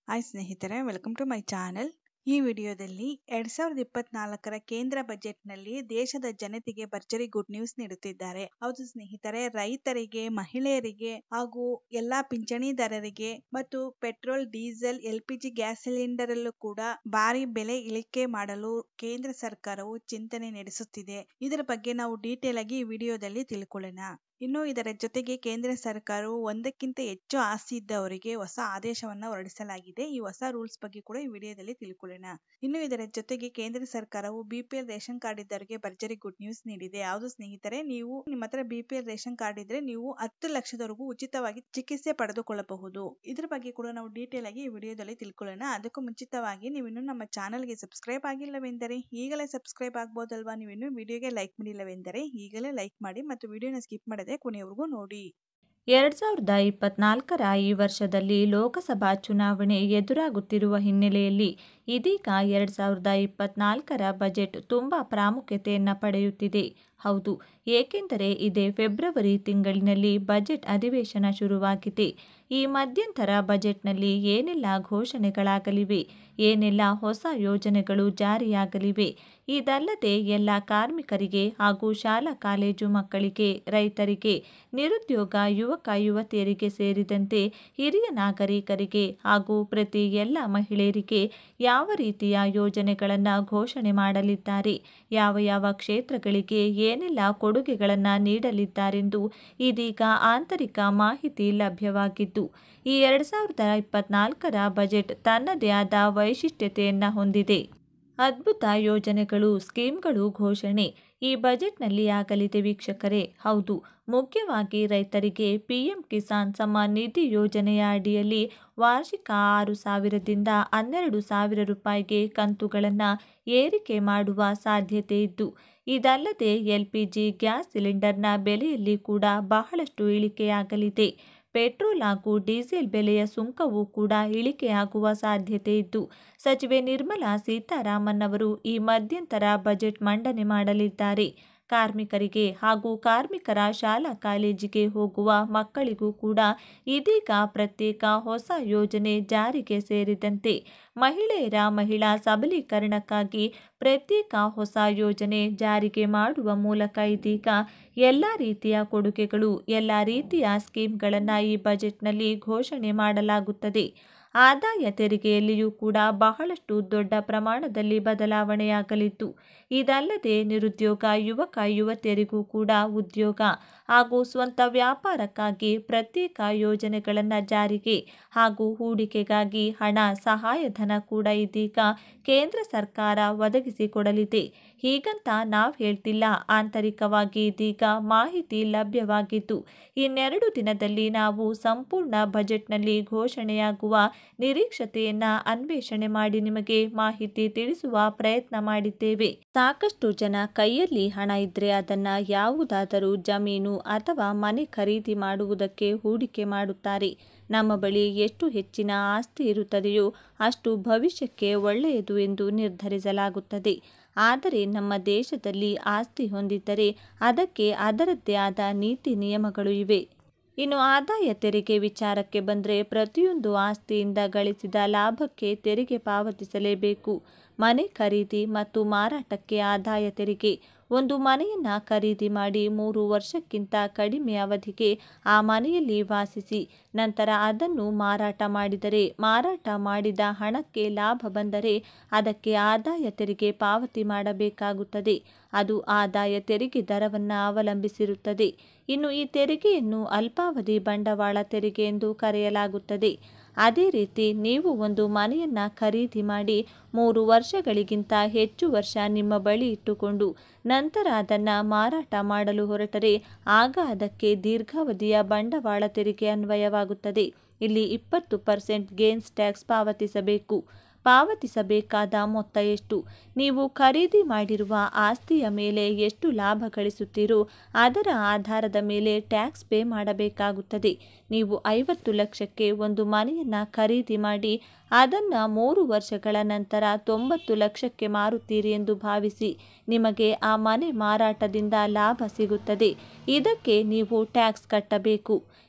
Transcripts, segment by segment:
Hi ಸ್ನೇಹಿತರೆ, welcome to my channel. ಈ ವಿಡಿಯೋದಲ್ಲಿ 2024ರ ಕೇಂದ್ರ ಬಜೆಟ್ನಲ್ಲಿ ದೇಶದ ಜನತೆಗೆ ಭರ್ಜರಿ ಗುಡ್ ನ್ಯೂಸ್ ನೀಡುತ್ತಿದ್ದಾರೆ. ಹೌದು ಸ್ನೇಹಿತರೆ, ರೈತರಿಗೆ, ಮಹಿಳೆಯರಿಗೆ ಹಾಗೂ ಎಲ್ಲಾ ಪಿಂಚಣಿದಾರರಿಗೆ ಮತ್ತು petrol, diesel, LPG gas cylinder ಅಲ್ಲೂ ಕೂಡ ಭಾರಿ ಬೆಲೆ ಇಳಿಕೆ ಮಾಡಲು ಕೇಂದ್ರ ಸರ್ಕಾರವು ಚಿಂತನೆ ನಡೆಸುತ್ತಿದೆ. ಇದರ ಬಗ್ಗೆ ನಾವು ಡೀಟೇಲ್ ಆಗಿ ಈ ವಿಡಿಯೋದಲ್ಲಿ ತಿಳ್ಕೊಳ್ಳೋಣ. ಇನ್ನು ಇದರ ಜೊತೆಗೆ ಕೇಂದ್ರ ಸರ್ಕಾರವು ಒಂದಕ್ಕಿಂತ ಹೆಚ್ಚು ಆಸ್ತಿ ಇದ್ದವರಿಗೆ ಹೊಸ ಆದೇಶವನ್ನ ಹೊರಡಿಸಲಾಗಿದೆ. ಈ ಹೊಸ ರೂಲ್ಸ್ ಬಗ್ಗೆ ಕೂಡ ಈ ವಿಡಿಯೋದಲ್ಲಿ ತಿಳ್ಕೊಳ್ಳೋಣ. ಇನ್ನು ಇದರ ಜೊತೆಗೆ ಕೇಂದ್ರ ಸರ್ಕಾರವು BPL ರೇಷನ್ ಕಾರ್ಡ್ ಇದ್ದವರಿಗೆ ಭರ್ಜರಿ ಗುಡ್ ನ್ಯೂಸ್ ನೀಡಿದೆ. ಯಾವುದು ಸ್ನೇಹಿತರೆ, ನೀವು ನಿಮ್ಮ ಹತ್ರ BPL ರೇಷನ್ ಕಾರ್ಡ್ ಇದ್ರೆ ನೀವು 10 ಲಕ್ಷದವರೆಗೂ ಉಚಿತವಾಗಿ ಚಿಕಿತ್ಸೆ ಪಡೆದುಕೊಳ್ಳಬಹುದು. ಇದ್ರ ಬಗ್ಗೆ ಕೂಡ ನಾವು ಡೀಟೇಲ್ ಆಗಿ ಈ ವಿಡಿಯೋದಲ್ಲಿ ತಿಳ್ಕೊಳ್ಳೋಣ. ಅದಕ್ಕೂ ಮುಂಚಿತವಾಗಿ ನೀವು ಇನ್ನೂ ನಮ್ಮ ಚಾನೆಲ್ಗೆ ಸಬ್ಸ್ಕ್ರೈಬ್ ಆಗಿಲ್ಲವೆಂದರೆ ಈಗಲೇ ಸಬ್ಸ್ಕ್ರೈಬ್ ಆಗ್ಬೋದಲ್ವಾ? ನೀವು ಇನ್ನೂ ವಿಡಿಯೋಗೆ ಲೈಕ್ ಮಾಡಿಲ್ಲವೆಂದರೆ ಈಗಲೇ ಲೈಕ್ ಮಾಡಿ ಮತ್ತು ವಿಡಿಯೋನ ಸ್ಕಿಪ್ ಮಾಡದೆ ಕೊನೆಯವರೆಗೂ ನೋಡಿ. 2024ರ ಈ ವರ್ಷದಲ್ಲಿ ಲೋಕಸಭಾ ಚುನಾವಣೆ ಎದುರಾಗುತ್ತಿರುವ ಹಿನ್ನೆಲೆಯಲ್ಲಿ ಇದೀಗ 2024ರ ಬಜೆಟ್ ತುಂಬ ಪ್ರಾಮುಖ್ಯತೆಯನ್ನು ಪಡೆಯುತ್ತಿದೆ. ಹೌದು, ಏಕೆಂದರೆ ಇದೇ ಫೆಬ್ರವರಿ ತಿಂಗಳಿನಲ್ಲಿ ಬಜೆಟ್ ಅಧಿವೇಶನ ಶುರುವಾಗಿದೆ. ಈ ಮಧ್ಯಂತರ ಬಜೆಟ್ನಲ್ಲಿ ಏನೆಲ್ಲ ಘೋಷಣೆಗಳಾಗಲಿವೆ, ಏನೆಲ್ಲ ಹೊಸ ಯೋಜನೆಗಳು ಜಾರಿಯಾಗಲಿವೆ, ಇದಲ್ಲದೆ ಎಲ್ಲ ಕಾರ್ಮಿಕರಿಗೆ ಹಾಗೂ ಶಾಲಾ ಕಾಲೇಜು ಮಕ್ಕಳಿಗೆ, ರೈತರಿಗೆ, ನಿರುದ್ಯೋಗ ಯುವಕ ಯುವತಿಯರಿಗೆ ಸೇರಿದಂತೆ ಹಿರಿಯ ನಾಗರಿಕರಿಗೆ ಹಾಗೂ ಪ್ರತಿ ಎಲ್ಲ ಮಹಿಳೆಯರಿಗೆ ಯಾವ ರೀತಿಯ ಯೋಜನೆಗಳನ್ನು ಘೋಷಣೆ ಮಾಡಲಿದ್ದಾರೆ, ಯಾವ ಯಾವ ಕ್ಷೇತ್ರಗಳಿಗೆ ಏನೆಲ್ಲ ಕೊಡುಗೆಗಳನ್ನು ನೀಡಲಿದ್ದಾರೆಂದು ಇದೀಗ ಆಂತರಿಕ ಮಾಹಿತಿ ಲಭ್ಯವಾಗಿದ್ದು, ಈ 2024ರ ಬಜೆಟ್ ತನ್ನದೇ ಆದ ವೈಶಿಷ್ಟ್ಯತೆಯನ್ನು ಹೊಂದಿದೆ. ಅದ್ಭುತ ಯೋಜನೆಗಳು, ಸ್ಕೀಮ್ಗಳು ಘೋಷಣೆ ಈ ಬಜೆಟ್ನಲ್ಲಿ ಆಗಲಿದೆ ವೀಕ್ಷಕರೇ. ಹೌದು, ಮುಖ್ಯವಾಗಿ ರೈತರಿಗೆ PM ಕಿಸಾನ್ ಸಮ್ಮಾನ್ ನಿಧಿ ಯೋಜನೆಯ ಅಡಿಯಲ್ಲಿ ವಾರ್ಷಿಕ 6,000ದಿಂದ 12,000 ರೂಪಾಯಿಗೆ ಕಂತುಗಳನ್ನು ಏರಿಕೆ ಮಾಡುವ ಸಾಧ್ಯತೆ ಇದ್ದು, ಇದಲ್ಲದೆ LPG ಗ್ಯಾಸ್ ಸಿಲಿಂಡರ್ನ ಬೆಲೆಯಲ್ಲಿ ಕೂಡ ಬಹಳಷ್ಟು ಇಳಿಕೆಯಾಗಲಿದೆ. ಪೆಟ್ರೋಲ್ ಹಾಗೂ ಡೀಸೆಲ್ ಬೆಲೆಯ ಸುಂಕವೂ ಕೂಡ ಇಳಿಕೆಯಾಗುವ ಸಾಧ್ಯತೆ ಇದ್ದು, ಸಚಿವೆ ನಿರ್ಮಲಾ ಸೀತಾರಾಮನ್ ಅವರು ಈ ಮಧ್ಯಂತರ ಬಜೆಟ್ ಮಂಡನೆ ಮಾಡಲಿದ್ದಾರೆ. ಕಾರ್ಮಿಕರಿಗೆ ಹಾಗೂ ಕಾರ್ಮಿಕರ ಶಾಲಾ ಕಾಲೇಜಿಗೆ ಹೋಗುವ ಮಕ್ಕಳಿಗೂ ಕೂಡ ಇದೀಗ ಪ್ರತ್ಯೇಕ ಹೊಸ ಯೋಜನೆ ಜಾರಿಗೆ ಸೇರಿದಂತೆ ಮಹಿಳೆಯರ ಮಹಿಳಾ ಸಬಲೀಕರಣಕ್ಕಾಗಿ ಪ್ರತ್ಯೇಕ ಹೊಸ ಯೋಜನೆ ಜಾರಿಗೆ ಮಾಡುವ ಮೂಲಕ ಇದೀಗ ಎಲ್ಲ ರೀತಿಯ ಕೊಡುಗೆಗಳು, ಎಲ್ಲ ರೀತಿಯ ಸ್ಕೀಮ್ಗಳನ್ನು ಈ ಬಜೆಟ್ನಲ್ಲಿ ಘೋಷಣೆ ಮಾಡಲಾಗುತ್ತದೆ. ಆದಾಯ ತೆರಿಗೆಯಲ್ಲಿಯೂ ಕೂಡ ಬಹಳಷ್ಟು ದೊಡ್ಡ ಪ್ರಮಾಣದಲ್ಲಿ ಬದಲಾವಣೆಯಾಗಲಿದ್ದು, ಇದಲ್ಲದೆ ನಿರುದ್ಯೋಗ ಯುವಕ ಯುವತಿಯರಿಗೂ ಕೂಡ ಉದ್ಯೋಗ ಹಾಗೂ ಸ್ವಂತ ವ್ಯಾಪಾರಕ್ಕಾಗಿ ಪ್ರತ್ಯೇಕ ಯೋಜನೆಗಳನ್ನು ಜಾರಿಗೆ ಹಾಗೂ ಹೂಡಿಕೆಗಾಗಿ ಹಣ ಸಹಾಯಧನ ಕೂಡ ಇದೀಗ ಕೇಂದ್ರ ಸರ್ಕಾರ ಒದಗಿಸಿಕೊಡಲಿದೆ. ಹೀಗಂತ ನಾವು ಹೇಳ್ತಿಲ್ಲ, ಆಂತರಿಕವಾಗಿ ಇದೀಗ ಮಾಹಿತಿ ಲಭ್ಯವಾಗಿದ್ದು, ಇನ್ನೆರಡು ದಿನದಲ್ಲಿ ನಾವು ಸಂಪೂರ್ಣ ಬಜೆಟ್ನಲ್ಲಿ ಘೋಷಣೆಯಾಗುವ ನಿರೀಕ್ಷತೆಯನ್ನು ಅನ್ವೇಷಣೆ ಮಾಡಿ ನಿಮಗೆ ಮಾಹಿತಿ ತಿಳಿಸುವ ಪ್ರಯತ್ನ ಮಾಡಿದ್ದೇವೆ. ಸಾಕಷ್ಟು ಜನ ಕೈಯಲ್ಲಿ ಹಣ ಇದ್ರೆ ಅದನ್ನು ಯಾವುದಾದರೂ ಜಮೀನು ಅಥವಾ ಮನೆ ಖರೀದಿ ಮಾಡುವುದಕ್ಕೆ ಹೂಡಿಕೆ ಮಾಡುತ್ತಾರೆ. ನಮ್ಮ ಬಳಿ ಎಷ್ಟು ಹೆಚ್ಚಿನ ಆಸ್ತಿ ಇರುತ್ತದೆಯೋ ಅಷ್ಟು ಭವಿಷ್ಯಕ್ಕೆ ಒಳ್ಳೆಯದು ಎಂದು ನಿರ್ಧರಿಸಲಾಗುತ್ತದೆ. ಆದರೆ ನಮ್ಮ ದೇಶದಲ್ಲಿ ಆಸ್ತಿ ಹೊಂದಿದ್ದರೆ ಅದಕ್ಕೆ ಅದರದ್ದೇ ಆದ ನೀತಿ ನಿಯಮಗಳು ಇವೆ. ಇನ್ನು ಆದಾಯ ತೆರಿಗೆ ವಿಚಾರಕ್ಕೆ ಬಂದರೆ ಪ್ರತಿಯೊಂದು ಆಸ್ತಿಯಿಂದ ಗಳಿಸಿದ ಲಾಭಕ್ಕೆ ತೆರಿಗೆ ಪಾವತಿಸಲೇಬೇಕು. ಮನೆ ಖರೀದಿ ಮತ್ತು ಮಾರಾಟಕ್ಕೆ ಆದಾಯ ತೆರಿಗೆ. ಒಂದು ಮನೆಯನ್ನು ಖರೀದಿ ಮಾಡಿ 3 ವರ್ಷಕ್ಕಿಂತ ಕಡಿಮೆ ಅವಧಿಗೆ ಆ ಮನೆಯಲ್ಲಿ ವಾಸಿಸಿ ನಂತರ ಅದನ್ನು ಮಾರಾಟ ಮಾಡಿದರೆ, ಮಾರಾಟ ಮಾಡಿದ ಹಣಕ್ಕೆ ಲಾಭ ಬಂದರೆ ಅದಕ್ಕೆ ಆದಾಯ ತೆರಿಗೆ ಪಾವತಿ ಮಾಡಬೇಕಾಗುತ್ತದೆ. ಅದು ಆದಾಯ ತೆರಿಗೆ ದರವನ್ನು ಅವಲಂಬಿಸಿರುತ್ತದೆ. ಇನ್ನು ಈ ತೆರಿಗೆಯನ್ನು ಅಲ್ಪಾವಧಿ ಬಂಡವಾಳ ತೆರಿಗೆ ಎಂದು ಕರೆಯಲಾಗುತ್ತದೆ. ಅದೇ ರೀತಿ ನೀವು ಒಂದು ಮನೆಯನ್ನು ಖರೀದಿ ಮಾಡಿ 3 ವರ್ಷಗಳಿಗಿಂತ ಹೆಚ್ಚು ವರ್ಷ ನಿಮ್ಮ ಬಳಿ ಇಟ್ಟುಕೊಂಡು ನಂತರ ಅದನ್ನು ಮಾರಾಟ ಮಾಡಲು ಹೊರಟರೆ ಆಗ ಅದಕ್ಕೆ ದೀರ್ಘಾವಧಿಯ ಬಂಡವಾಳ ತೆರಿಗೆ ಅನ್ವಯವಾಗುತ್ತದೆ. ಇಲ್ಲಿ 20% ಗೇನ್ಸ್ ಟ್ಯಾಕ್ಸ್ ಪಾವತಿಸಬೇಕು. ಪಾವತಿಸಬೇಕಾದ ಮೊತ್ತ ಎಷ್ಟು? ನೀವು ಖರೀದಿ ಮಾಡಿರುವ ಆಸ್ತಿಯ ಮೇಲೆ ಎಷ್ಟು ಲಾಭ ಗಳಿಸುತ್ತೀರೋ ಅದರ ಆಧಾರದ ಮೇಲೆ ಟ್ಯಾಕ್ಸ್ ಪೇ ಮಾಡಬೇಕಾಗುತ್ತದೆ. ನೀವು 50 ಲಕ್ಷಕ್ಕೆ ಒಂದು ಮನೆಯನ್ನು ಖರೀದಿ ಮಾಡಿ ಅದನ್ನು 3 ವರ್ಷಗಳ ನಂತರ 90 ಲಕ್ಷಕ್ಕೆ ಮಾರುತ್ತೀರಿ ಎಂದು ಭಾವಿಸಿ. ನಿಮಗೆ ಆ ಮನೆ ಮಾರಾಟದಿಂದ ಲಾಭ ಸಿಗುತ್ತದೆ. ಇದಕ್ಕೆ ನೀವು ಟ್ಯಾಕ್ಸ್ ಕಟ್ಟಬೇಕು.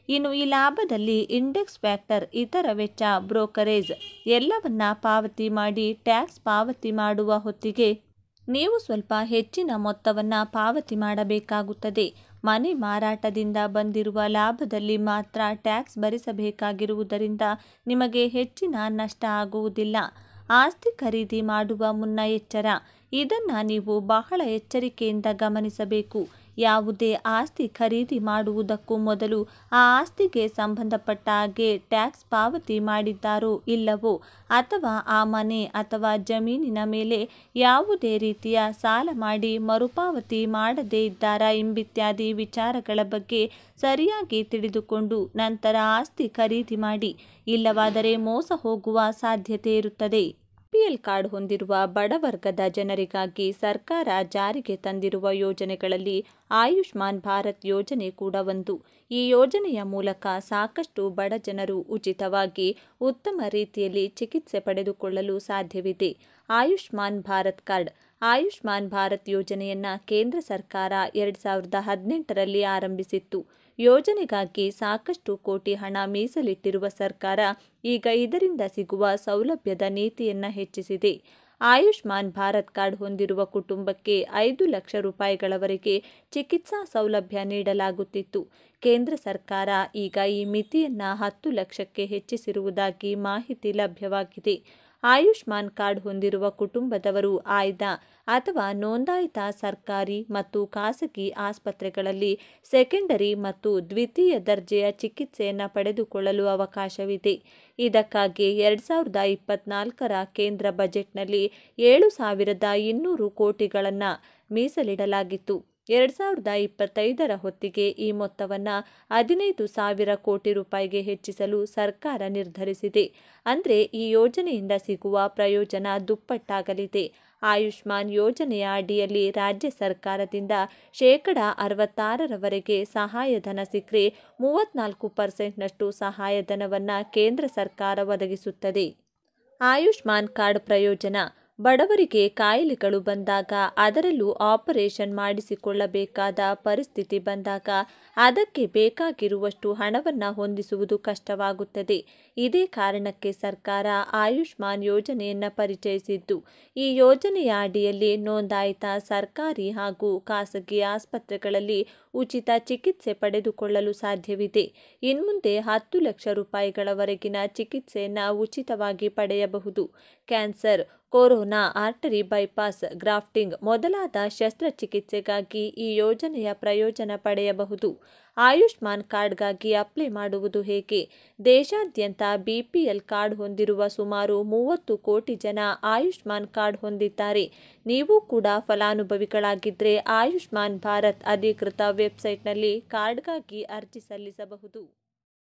ಇನ್ನು ಈ ಲಾಭದಲ್ಲಿ ಇಂಡೆಕ್ಸ್ ಫ್ಯಾಕ್ಟರ್, ಇತರ ವೆಚ್ಚ, ಬ್ರೋಕರೇಜ್ ಎಲ್ಲವನ್ನ ಪಾವತಿ ಮಾಡಿ ಟ್ಯಾಕ್ಸ್ ಪಾವತಿ ಮಾಡುವ ಹೊತ್ತಿಗೆ ನೀವು ಸ್ವಲ್ಪ ಹೆಚ್ಚಿನ ಮೊತ್ತವನ್ನು ಪಾವತಿ ಮಾಡಬೇಕಾಗುತ್ತದೆ. ಮನೆ ಮಾರಾಟದಿಂದ ಬಂದಿರುವ ಲಾಭದಲ್ಲಿ ಮಾತ್ರ ಟ್ಯಾಕ್ಸ್ ಭರಿಸಬೇಕಾಗಿರುವುದರಿಂದ ನಿಮಗೆ ಹೆಚ್ಚಿನ ನಷ್ಟ ಆಗುವುದಿಲ್ಲ. ಆಸ್ತಿ ಖರೀದಿ ಮಾಡುವ ಮುನ್ನ ಎಚ್ಚರ. ಇದನ್ನು ನೀವು ಬಹಳ ಎಚ್ಚರಿಕೆಯಿಂದ ಗಮನಿಸಬೇಕು. ಯಾವುದೇ ಆಸ್ತಿ ಖರೀದಿ ಮಾಡುವುದಕ್ಕೂ ಮೊದಲು ಆ ಆಸ್ತಿಗೆ ಸಂಬಂಧಪಟ್ಟ ಹಾಗೆ ಟ್ಯಾಕ್ಸ್ ಪಾವತಿ ಮಾಡಿದ್ದಾರೋ ಇಲ್ಲವೋ, ಅಥವಾ ಆ ಮನೆ ಅಥವಾ ಜಮೀನಿನ ಮೇಲೆ ಯಾವುದೇ ರೀತಿಯ ಸಾಲ ಮಾಡಿ ಮರುಪಾವತಿ ಮಾಡದೇ ಇದ್ದಾರಾ ಎಂಬಿತ್ಯಾದಿ ವಿಚಾರಗಳ ಬಗ್ಗೆ ಸರಿಯಾಗಿ ತಿಳಿದುಕೊಂಡು ನಂತರ ಆಸ್ತಿ ಖರೀದಿ ಮಾಡಿ. ಇಲ್ಲವಾದರೆ ಮೋಸ ಹೋಗುವ ಸಾಧ್ಯತೆ ಇರುತ್ತದೆ. BPL ಕಾರ್ಡ್ ಹೊಂದಿರುವ ಬಡವರ್ಗದ ಜನರಿಗಾಗಿ ಸರ್ಕಾರ ಜಾರಿಗೆ ತಂದಿರುವ ಯೋಜನೆಗಳಲ್ಲಿ ಆಯುಷ್ಮಾನ್ ಭಾರತ್ ಯೋಜನೆ ಕೂಡ ಒಂದು. ಈ ಯೋಜನೆಯ ಮೂಲಕ ಸಾಕಷ್ಟು ಬಡ ಜನರು ಉಚಿತವಾಗಿ ಉತ್ತಮ ರೀತಿಯಲ್ಲಿ ಚಿಕಿತ್ಸೆ ಪಡೆದುಕೊಳ್ಳಲು ಸಾಧ್ಯವಿದೆ. ಆಯುಷ್ಮಾನ್ ಭಾರತ್ ಕಾರ್ಡ್. ಆಯುಷ್ಮಾನ್ ಭಾರತ್ ಯೋಜನೆಯನ್ನು ಕೇಂದ್ರ ಸರ್ಕಾರ 2018ರಲ್ಲಿ ಆರಂಭಿಸಿತ್ತು. ಯೋಜನೆಗಾಗಿ ಸಾಕಷ್ಟು ಕೋಟಿ ಹಣ ಮೀಸಲಿಟ್ಟಿರುವ ಸರ್ಕಾರ ಈಗ ಇದರಿಂದ ಸಿಗುವ ಸೌಲಭ್ಯದ ನೀತಿಯನ್ನು ಹೆಚ್ಚಿಸಿದೆ. ಆಯುಷ್ಮಾನ್ ಭಾರತ್ ಕಾರ್ಡ್ ಹೊಂದಿರುವ ಕುಟುಂಬಕ್ಕೆ 5 ಲಕ್ಷ ರೂಪಾಯಿಗಳವರೆಗೆ ಚಿಕಿತ್ಸಾ ಸೌಲಭ್ಯ ನೀಡಲಾಗುತ್ತಿತ್ತು. ಕೇಂದ್ರ ಸರ್ಕಾರ ಈಗ ಈ ಮಿತಿಯನ್ನು 10 ಲಕ್ಷಕ್ಕೆ ಹೆಚ್ಚಿಸಿರುವುದಾಗಿ ಮಾಹಿತಿ ಲಭ್ಯವಾಗಿದೆ. ಆಯುಷ್ಮಾನ್ ಕಾರ್ಡ್ ಹೊಂದಿರುವ ಕುಟುಂಬದವರು ಆಯ್ದ ಅಥವಾ ನೋಂದಾಯಿತ ಸರ್ಕಾರಿ ಮತ್ತು ಖಾಸಗಿ ಆಸ್ಪತ್ರೆಗಳಲ್ಲಿ ಸೆಕೆಂಡರಿ ಮತ್ತು ದ್ವಿತೀಯ ದರ್ಜೆಯ ಚಿಕಿತ್ಸೆಯನ್ನು ಪಡೆದುಕೊಳ್ಳಲು ಅವಕಾಶವಿದೆ. ಇದಕ್ಕಾಗಿ 2024ರ ಕೇಂದ್ರ ಬಜೆಟ್ನಲ್ಲಿ 7,200 ಕೋಟಿಗಳನ್ನು ಮೀಸಲಿಡಲಾಗಿತ್ತು. 2025ರ ಹೊತ್ತಿಗೆ ಈ ಮೊತ್ತವನ್ನು 15,000 ಕೋಟಿ ರೂಪಾಯಿಗೆ ಹೆಚ್ಚಿಸಲು ಸರ್ಕಾರ ನಿರ್ಧರಿಸಿದೆ. ಅಂದರೆ ಈ ಯೋಜನೆಯಿಂದ ಸಿಗುವ ಪ್ರಯೋಜನ ದುಪ್ಪಟ್ಟಾಗಲಿದೆ. ಆಯುಷ್ಮಾನ್ ಯೋಜನೆಯ ಅಡಿಯಲ್ಲಿ ರಾಜ್ಯ ಸರ್ಕಾರದಿಂದ 66%ರವರೆಗೆ ಸಹಾಯಧನ ಸಿಕ್ಕರೆ 34%ನಷ್ಟು ಸಹಾಯಧನವನ್ನು ಕೇಂದ್ರ ಸರ್ಕಾರ ಒದಗಿಸುತ್ತದೆ. ಆಯುಷ್ಮಾನ್ ಕಾರ್ಡ್ ಪ್ರಯೋಜನ. ಬಡವರಿಗೆ ಕಾಯಿಲೆಗಳು ಬಂದಾಗ, ಅದರಲ್ಲೂ ಆಪರೇಷನ್ ಮಾಡಿಸಿಕೊಳ್ಳಬೇಕಾದ ಪರಿಸ್ಥಿತಿ ಬಂದಾಗ ಅದಕ್ಕೆ ಬೇಕಾಗಿರುವಷ್ಟು ಹಣವನ್ನು ಹೊಂದಿಸುವುದು ಕಷ್ಟವಾಗುತ್ತದೆ. ಇದೇ ಕಾರಣಕ್ಕೆ ಸರ್ಕಾರ ಆಯುಷ್ಮಾನ್ ಯೋಜನೆಯನ್ನು ಪರಿಚಯಿಸಿದ್ದು. ಈ ಯೋಜನೆಯ ಅಡಿಯಲ್ಲಿ ನೋಂದಾಯಿತ ಸರ್ಕಾರಿ ಹಾಗೂ ಖಾಸಗಿ ಆಸ್ಪತ್ರೆಗಳಲ್ಲಿ ಉಚಿತ ಚಿಕಿತ್ಸೆ ಪಡೆದುಕೊಳ್ಳಲು ಸಾಧ್ಯವಿದೆ. ಇನ್ಮುಂದೆ 10 ಲಕ್ಷ ರೂಪಾಯಿಗಳವರೆಗಿನ ಚಿಕಿತ್ಸೆಯನ್ನು ಉಚಿತವಾಗಿ ಪಡೆಯಬಹುದು. Cancer, corona, artery bypass, grafting ಮೊದಲಾದ ಶಸ್ತ್ರಚಿಕಿತ್ಸೆಗಾಗಿ ಈ ಯೋಜನೆಯ ಪ್ರಯೋಜನ ಪಡೆಯಬಹುದು. ಆಯುಷ್ಮಾನ್ ಕಾರ್ಡ್ಗಾಗಿ ಅಪ್ಲೈ ಮಾಡುವುದು ಹೇಗೆ? ದೇಶಾದ್ಯಂತ BPL ಕಾರ್ಡ್ ಹೊಂದಿರುವ ಸುಮಾರು 30 ಕೋಟಿ ಜನ ಆಯುಷ್ಮಾನ್ ಕಾರ್ಡ್ ಹೊಂದಿದ್ದಾರೆ. ನೀವು ಕೂಡ ಫಲಾನುಭವಿಗಳಾಗಿದ್ದರೆ ಆಯುಷ್ಮಾನ್ ಭಾರತ್ ಅಧಿಕೃತ ವೆಬ್ಸೈಟ್ನಲ್ಲಿ ಕಾರ್ಡ್ಗಾಗಿ ಅರ್ಜಿ ಸಲ್ಲಿಸಬಹುದು.